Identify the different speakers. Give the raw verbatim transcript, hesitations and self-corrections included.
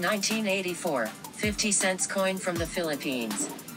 Speaker 1: nineteen eighty-four, fifty cents coin from the Philippines.